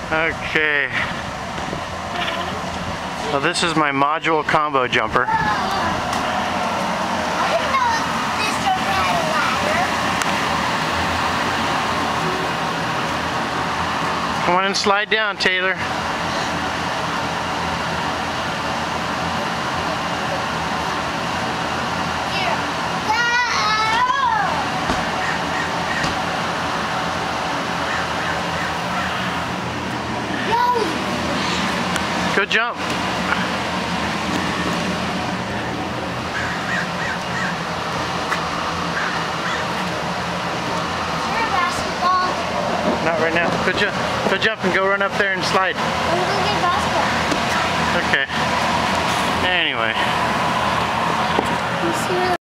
Okay. Well, this is my module combo jumper. Come on and slide down, Taylor. Good jump. Not right now. Go jump and go run up there and slide. I'm gonna get basketball. Okay. Anyway.